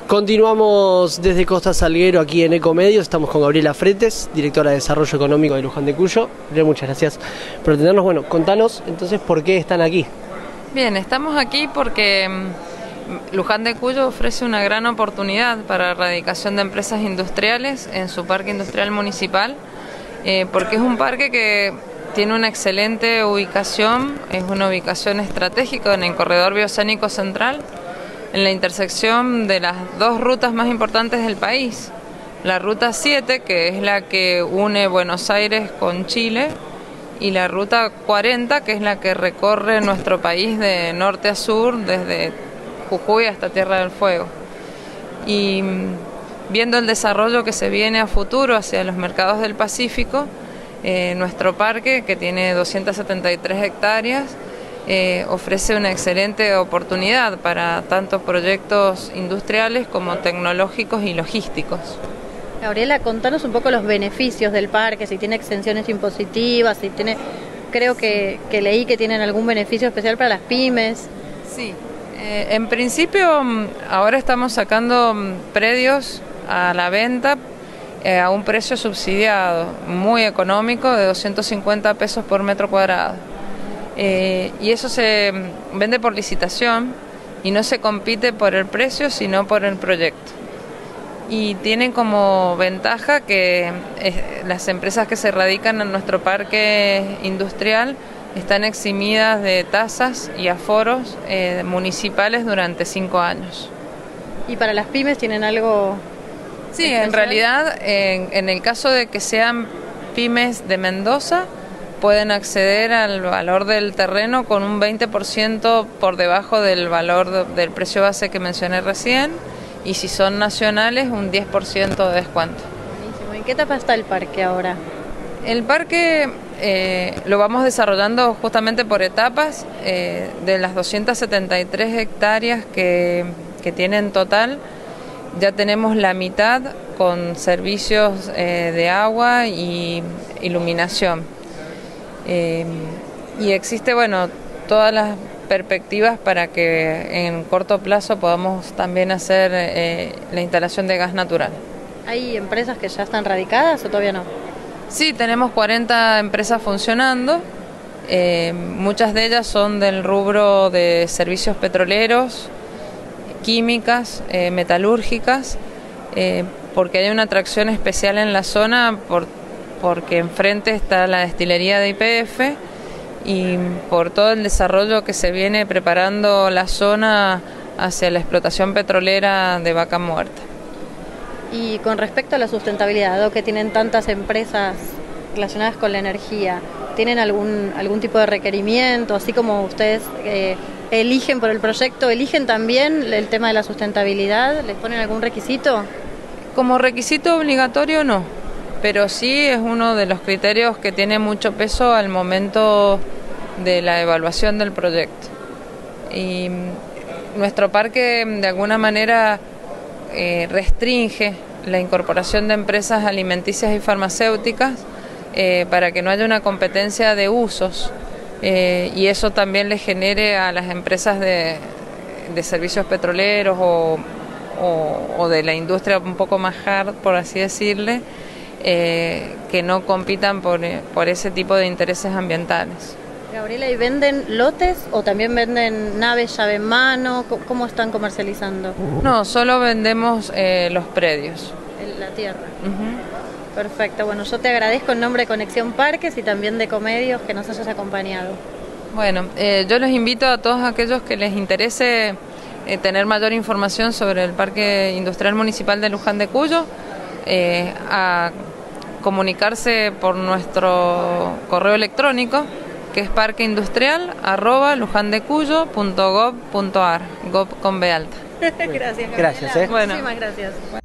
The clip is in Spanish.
Continuamos desde Costa Salguero aquí en Ecomedios. Estamos con Gabriela Fretes, directora de Desarrollo Económico de Luján de Cuyo. Gabriela, muchas gracias por atendernos. Bueno, contanos entonces por qué están aquí. Bien, estamos aquí porque Luján de Cuyo ofrece una gran oportunidad para la erradicación de empresas industriales en su parque industrial municipal, porque es un parque que tiene una excelente ubicación, es una ubicación estratégica en el corredor bioceánico central, en la intersección de las dos rutas más importantes del país, la Ruta 7, que es la que une Buenos Aires con Chile, y la Ruta 40, que es la que recorre nuestro país de norte a sur, desde Jujuy hasta Tierra del Fuego. Y viendo el desarrollo que se viene a futuro hacia los mercados del Pacífico, nuestro parque, que tiene 273 hectáreas, ofrece una excelente oportunidad para tanto proyectos industriales como tecnológicos y logísticos. Gabriela, contanos un poco los beneficios del parque, si tiene exenciones impositivas, si tiene, creo que leí que tienen algún beneficio especial para las pymes. Sí, en principio ahora estamos sacando predios a la venta a un precio subsidiado, muy económico, de 250 pesos por metro cuadrado. Y eso se vende por licitación y no se compite por el precio, sino por el proyecto. Y tienen como ventaja que las empresas que se radican en nuestro parque industrial están eximidas de tasas y aforos municipales durante 5 años. ¿Y para las pymes tienen algo? Sí, en realidad, en el caso de que sean pymes de Mendoza, pueden acceder al valor del terreno con un 20% por debajo del valor del precio base que mencioné recién, y si son nacionales, un 10% de descuento. Buenísimo. ¿En qué etapa está el parque ahora? El parque lo vamos desarrollando justamente por etapas. De las 273 hectáreas que tiene en total, ya tenemos la mitad con servicios de agua y iluminación. Y existe, bueno, todas las perspectivas para que en corto plazo podamos también hacer la instalación de gas natural. ¿Hay empresas que ya están radicadas o todavía no? Sí, tenemos 40 empresas funcionando, muchas de ellas son del rubro de servicios petroleros, químicas, metalúrgicas, porque hay una atracción especial en la zona porque enfrente está la destilería de YPF y por todo el desarrollo que se viene preparando la zona hacia la explotación petrolera de Vaca Muerta. Y con respecto a la sustentabilidad, dado que tienen tantas empresas relacionadas con la energía, ¿tienen algún tipo de requerimiento? Así como ustedes eligen por el proyecto, ¿eligen también el tema de la sustentabilidad? ¿Les ponen algún requisito? Como requisito obligatorio no, pero sí es uno de los criterios que tiene mucho peso al momento de la evaluación del proyecto. Y nuestro parque de alguna manera restringe la incorporación de empresas alimenticias y farmacéuticas para que no haya una competencia de usos y eso también le genere a las empresas de servicios petroleros o de la industria un poco más hard, por así decirle, que no compitan por ese tipo de intereses ambientales. Gabriela, ¿y venden lotes o también venden naves llave en mano? ¿Cómo están comercializando? No, solo vendemos los predios. La tierra. Perfecto, bueno, yo te agradezco en nombre de Conexión Parques y también de Ecomedios que nos hayas acompañado. Bueno, yo les invito a todos aquellos que les interese tener mayor información sobre el Parque Industrial Municipal de Luján de Cuyo, a comunicarse por nuestro correo electrónico, que es parqueindustrial@lujandecuyo.gov.ar, gov con B alta. Gracias, Gabriela. Gracias. Muchísimas gracias.